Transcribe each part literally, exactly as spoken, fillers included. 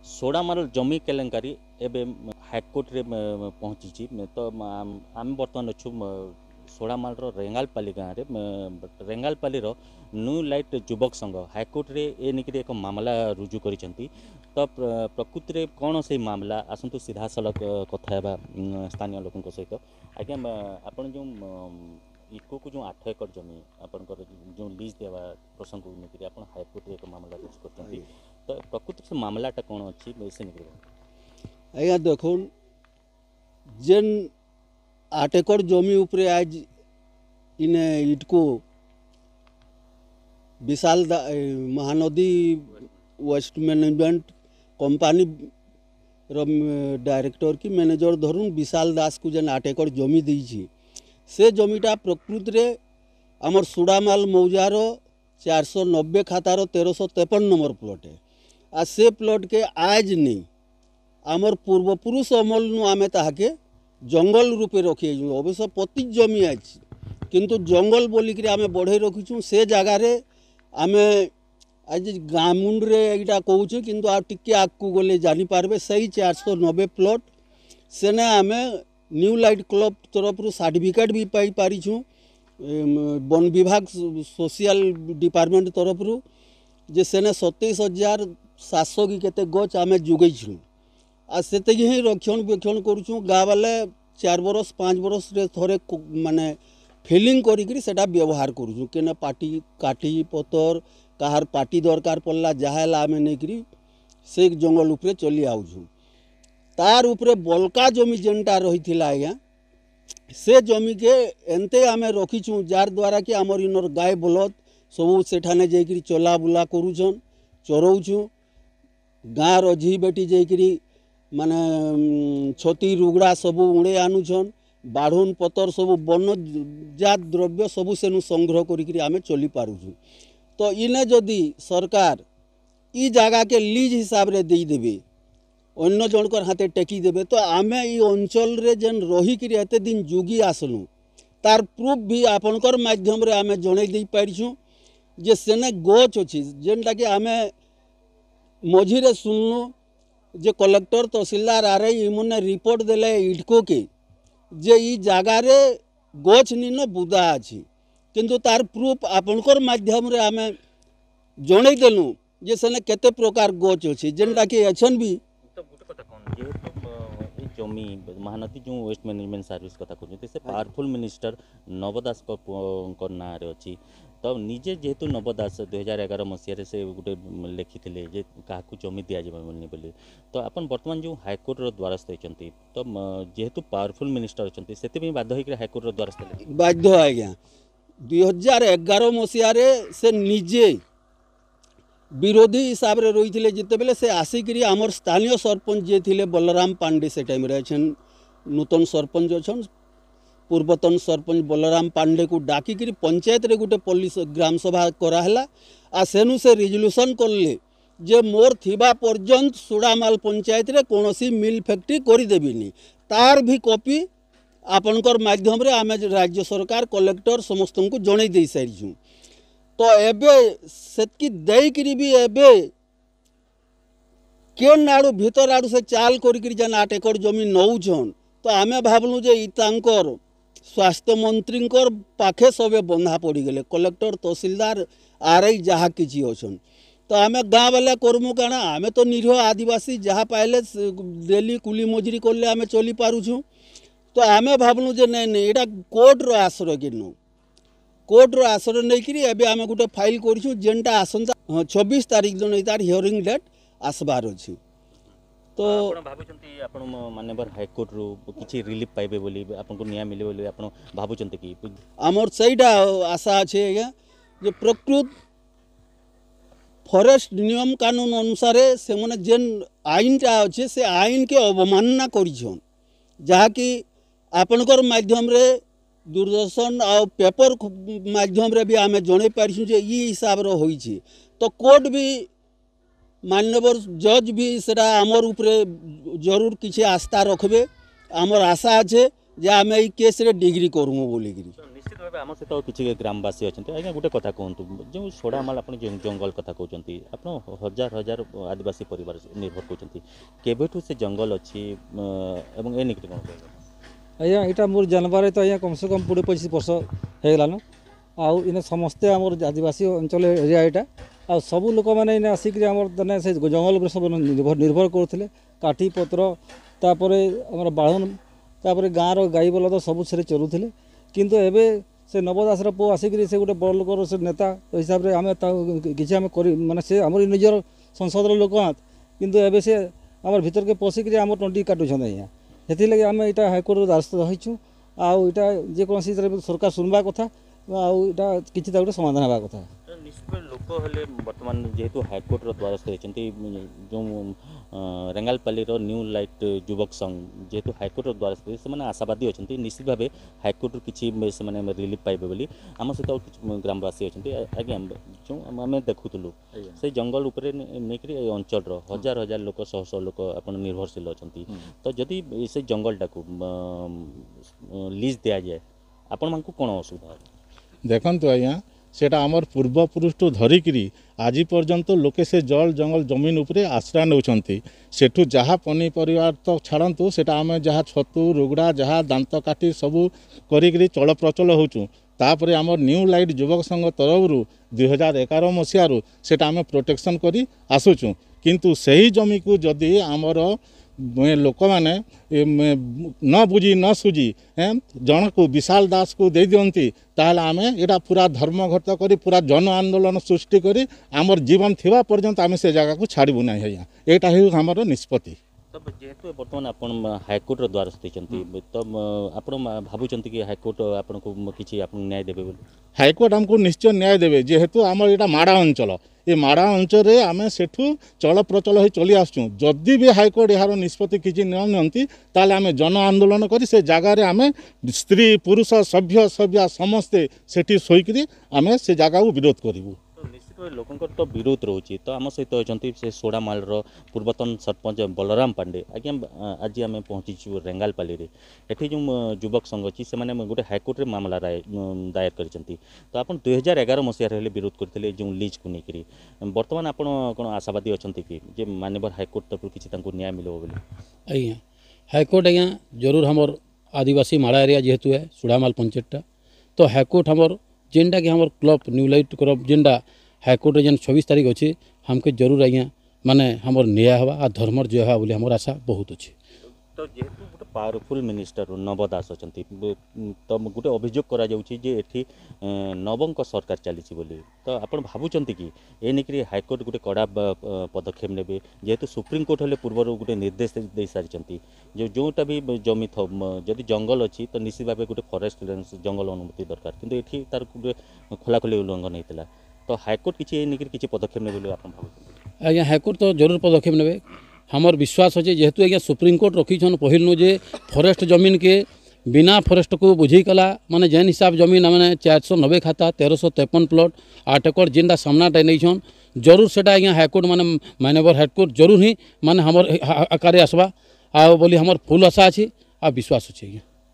सोडामाल जमी केलेंकारी एबे हाईकोर्ट रे पहुँची तो आम बर्तमान अच्छु सोडामाल रेंगालपाली गाँव में रेंगालपाली न्यू लाइट युवक संघ हाईकोर्ट रे ए निकरी एक मामला रुजु करिसेंती। तो प्रकृति रे कौन से मामला आसतु सीधा सड़क कथा स्थानीय लोकों सहित आज्ञा आपन जो इको को जो आठ एकड़ जमी आपनकर जो लीज देवा प्रसंग को निकरी आपन हाईकोर्ट रे एक मामला रुजु करछंती। तो प्रकृति से मामलाटा कौन अच्छी से निकल आज्ञा देखो जेन आठ एकड़ जमी उपरे आज इने इटको Vishal Mahanadi waste management company director की मैनेजर धरुन विशाल दास को जेन आठ एकड़ जमी दी से जमीटा प्रकृति रे आमर सुडामाल मौजार चार सौ नब्बे खातार तेरह सौ तेपन नंबर प्लट है। आ से प्लट के आज नहीं आमर पूर्वपुरुष अमल नु आमे ताहाके जंगल रूपे रखी अवश्य पति जमी आज किंतु जंगल बोलिक आमे बढ़े रखीचु से जगार आमे आज गाँ मुंडे यहाँ कहूँ किंतु आ टिके आगू गले जानीपारे सही चार सौ नब्बे प्लट सेने आमे न्यू लाइट क्लब तरफ सर्टिफिकेट भी पाई पारिछु वन विभाग सोशल डिपार्टमेंट तरफ जे सेने सतैश हजार सात सौ की केते गच आमे जुगैछु आ सेते ही रक्षण बेक्षण करूछु गाँ वाले चार बरस पाँच बरस रे थोड़े माने फिलिंग करी सेटा व्यवहार करूछु केना पार्टी काटी पतर कहार पार्टी दरकार पड़ला जहाँ आमे नहीं से जंगल उपरे चली आउछु तार उपरे बलका जमी जेनटा रही थिला आज्ञा से जमी के एंते आमे रखीचु जार द्वारा कि आमर इनर गाय बलद सब सेठाने जाइकरी चला बुला करूछन चरौछु गाँ रझी बेटी जाइकरी माने छती रुगड़ा सब उड़े आनुछन बाढ़न पतर सब वनजात द्रव्य सब सेनु संग्रह करिकरी आमे चली पारुछु। तो इने जदि सरकार ई जगह के लीज हिसाब रे दे देबे अन्य जनकर हाथे टेकी देबे तो आमे ई अंचल रे जेन रही करी एते दिन जुगी आसलु तार प्रूफ भी आपनकर माध्यम रे आमे जणे दे पारिछु जे सेने गच अछि जेनटा कि आमे मझिरे सुनलु जे कलेक्टर तहसीलदार आर इमने रिपोर्ट देले इटको के जे ई जगह रे गच निन बुदा अछि किंतु तार प्रूफ आपनकर माध्यम रे आमे जणे देलु जे सेने केते प्रकार गच अछि जेनटा कि एछन भी तो गोटे कथा कौन ये तो ये जमी महानदी जो वेस्ट मैनेजमेंट सर्विस कथा कहते से पावरफुल मिनिस्टर नव दास को ना रे अछि तो निजे जेहेतु नव दास दुई हजार एगार मसीह से गोटे लिखी थे क्या जमी दि जाबनी बोली तो अपन बर्तमान जो हाईकोर्ट द्वारस्थ होती तो जेहेतु पावरफुल मिनिस्टर अच्छा से बाध्य होकर हाईकोर्ट द्वारस्थ बाध्य आज्ञा दुई हजार एगार मसीह से निजे विरोधी हिसाब रे रही थे जिते बेले से आसिक आमर स्थानीय सरपंच जे थिले बलराम पांडे से टाइम रे छन नूतन सरपंच अच्छन पूर्वतन सरपंच बलराम पांडे को डाकिकी पंचायत रे गोटे पुलिस ग्राम सभा कराला आ सेनु से रिजोल्यूशन करले जे मोर थिबा पर्यंत सुडामाल पंचायत रे कोनोसी मिल फैक्ट्री करी देबिनी तार भी कॉपी आपनकर माध्यम रे आमे राज्य सरकार कलेक्टर समस्त को जणे दे सारिछु। तो एबे सेतकी देकरी भी एबे केन आड़ू भीतर आड़ू से चाल करिकरी जन आठ एकड़ जमी नौछन तो आमे भाबलु जे इतांकर स्वास्थ्य मंत्री पाखे सबे बंधा पड़ी गले कलेक्टर तहसीलदार आरई जहाँ किसी अच्छन तो आमे गाँव वाले करमु काना आमे तो निरीह आदिवासी जहाँ पाइले डेली कुली मजूरी करले आमे चली पारुछु तो आमे भाबलु जे नहीं नहीं एटा कोर्ट रो आश्रय किनु कोर्ट रो आश्रय नहीं करी एबे आमे गुटे फाइल करिछु जेनटा आसंता छब्बीस तारीख दिन तार हियरिंग डेट आसबार अछि। तो आपण भाबुचंती आपण माननीय हाईकोर्ट रो किछि रिलीफ पाइबे बोली आपन को न्याय मिले बोली आपण भाबुचंती कि हमर सहीटा आशा अछि आज्ञा जे प्रकृत फॉरेस्ट नियम कानून अनुसार से माने जेन आईनटा अच्छे से आईन के अवमानना करिछन जहाँ कि आपनकर माध्यम रे दूरदर्शन आ पेपर माध्यम रे भी आमे जणे पारिछु जे ई हिसाब रो होई छी तो कोर्ट भी माननीय जज भी सेटा आमर उपरे जरूर किसी आस्था रखबे आमर आशा अच्छे जे आमे ई केस रे डिग्री करमु बोली। भाव आम सहित किसी ग्रामवासी अच्छा आज्ञा गोटे कथा कहतु जो सोड़ामाल आप जंगल कथा कहते आप हजार हजार आदिवासी परिवार निर्भर करते केवेठू से जंगल अच्छी ए निकली कौन कह आज्ञा यहाँ मोर जानवर तो आज्ञा कम से कम कोड़े पचिश वर्ष हो गलान आउ इन समस्ते आम आदिवासी अंचल एरिया यहाँ आ सबू लोक मैंने आसिक आम से जंगल सब निर्भर निर्भर करते काठी पत्र तापर आम बाढ़न तापर गाँव गाई बलद सब से चलुले किंतु एबे से नवदासर पु आसिक से गोटे बड़ लोकर से नेता हिसाब से आम किसी आम माने से आम निजर संसद लोक किंतु एबे से आम भीतर के पशिक आम टंटी काटुछन आज्ञा से आम यहाँ हाइकोर्ट द्वारस्थ रहीचु आउ यहाँ जेकोसी सरकार शुणवा कथा आउ यहाँ किसी गोटे समाधान हवा कथा निश्चित लोक हेले बर्तमान जेहेतु हाइकोर्ट द्वारस्थ होती जो रेंगालपाली न्यू लाइट युवक संघ जेहेतु हाइकोर्ट द्वारस्थ से आशावादी अच्छा निश्चित भाव हाइकोर्ट किसी से रिलीफ पाइबे बोली आम सहित ग्रामवासी अच्छा आज्ञा जो आम देखुलु से जंगल उपर नहीं अंचल हजार हजार लोक शह शह लोक आप निर्भरशील अच्छा तो जदि से जंगल टाक लीज दि जाए आपण मानकु कौन असुविधा देखंतु आज्ञा सेटा आमर पूर्वपुरुष धरिकी आज पर्यंत लोके से जल जंगल जमीन उपरे आश्रय नौछंती सेठू जहाँ पनीपरिवार तो छाड़तु सेटा आम जहाँ छतु रुगड़ा जहाँ दांत काटी सबू करी चल प्रचल होचु तापर आमर न्यू लाइट युवक संघ तरफ दुई हजार एगार मसीह सेटा आम प्रोटेक्शन करी आसुचु किंतु सही जमी को जदि आमर लोक मैंने न बुझी न सुझी जन को विशाल दास को दे दियंती ताहले आमे एटा पूरा धर्मघट करी पूरा जन आंदोलन सृष्टि करी आमर जीवन थिबा पर्यंत आमे से जगह को छाड़बू ना है एटा ही हमर निष्पत्ति तब जेहेतु बर्तमान आप हाइकोर्ट द्वारस्थ होती तब आप भावुंट कि हाइकोर्ट आपको किसी आप न्याय देवे बोली हाइकोर्ट हमको निश्चय न्याय देवे जेहेतु आमर एटा माड़ा अंचल ये माड़ा अंचल आम सेठू चल प्रचल हो चली आसुँ जदि भी हाइकोर्ट यार निष्पत्ति किसी नि ताले आम जन आंदोलन करी से जगार आम स्त्री पुरुष सभ्य सभ्य समस्ते सेठी शोकरी आम से जगह को विरोध करूँ लोकंर तो विरोध रोचे तो आम सहित अच्छा से सोड़ामाल पूर्वतन सरपंच बलराम पांडे आज्ञा आज आम पहुँचीचु रेंगालपाली एटी जो युवक संघ अच्छी से गोटे हाइकोर्ट में मामला दायर करते तो आप दुई हजार एगार मसीह विरोध करते जो लीज को लेकर बर्तमान आप कौन आशावादी अच्छा कि माननीय हाइकोर्ट तरफ किसी न्याय मिले बोली आज्ञा हाइकोर्ट आज्ञा जरूर हमर आदिवासी माड़ा एरिया जेहेतु है सोड़ामाल पंचायतटा तो हाइकोर्ट हमर जेनटा कि हमर क्लब न्यू लाइट क्लब जेनटा हाइकोर्ट जेन छब्बीस तारीख अच्छे हमके जरूर आज्ञा माने हमर न्याय हवा आ धर्मर जय हवा बोली हमर आशा बहुत अच्छे तो जेहेतु गोटे पावरफुल मिनिस्टर नव दास अच्छा तो गोटे अभियोग करा जाउछि जे एठी नवंक सरकार चली बोली तो आप भावुंट कि ए निकरी हाइकोर्ट गोटे कड़ा पदक्षेप नेबे जेहेतु सुप्रीम कोर्ट हेले पूर्व गोटे निर्देश दे सारी जो जोटा भी जमी थ जदि जंगल अच्छी तो निश्चित भाव गोटे फरेस्ट जंगल अनुमति दरकार किंतु एठी तार गोटे खोलाखोली उल्लंघन होता तो हाइकोर्ट किसी निकरी किसी पदक्षेप ने बोले आप आज्ञा हाइकोर्ट तो जरूर पदक्षेप नेबे हमर विश्वास अच्छे जेहेतु आज्ञा सुप्रीम कोर्ट रखीछन पहिलनु जे फरेस्ट जमीन के बिना फरेस्ट को बुझी कला माने जेन हिसाब जमीन मैंने चार सौ नब्बे खाता तेरह सौ तेपन प्लट आठ एकड़ जेनटा सामनाटा नहीं जरूर से आज्ञा हाइकोर्ट माने माननीय हाइकोर्ट जरूर ही माने हमर आकार आसवा आ बोली हमर फुल आशा अच्छी आ विश्वास अच्छे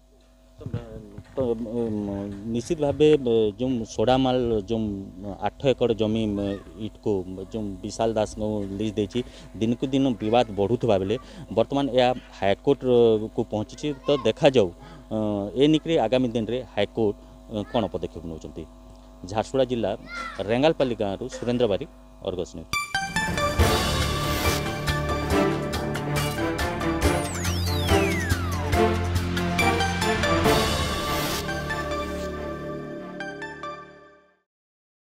आज्ञा तो निश्चित भाव जो सोड़ामाल जो आठ एकड़ जमी इटको जो विशाल दास लीज देची दिन को दिन विवाद बढ़ुवा बेले बर्तमान यह हाइकोर्ट को पहुँची तो देखा जाऊ ए निकरी आगामी दिन में हाइकोर्ट कौन पदक्षेप नौ झारसुगुड़ा जिला रेंगालपाली गाँव सुरेंद्र बारिक अर्गस न्यूज।